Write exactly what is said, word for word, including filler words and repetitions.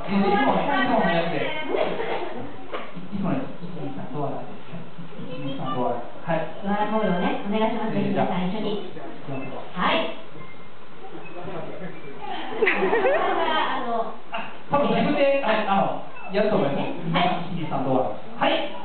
つものやつで。いつものやつ。いち、に、さん、ドアラ。いち、に、さん、ドアラ。はい。 ドアラコールをね、お願いします。皆さん一緒に。はい。 あ、多分自分で、あの、やると思います。いち、に、さん、ドアラ。はい。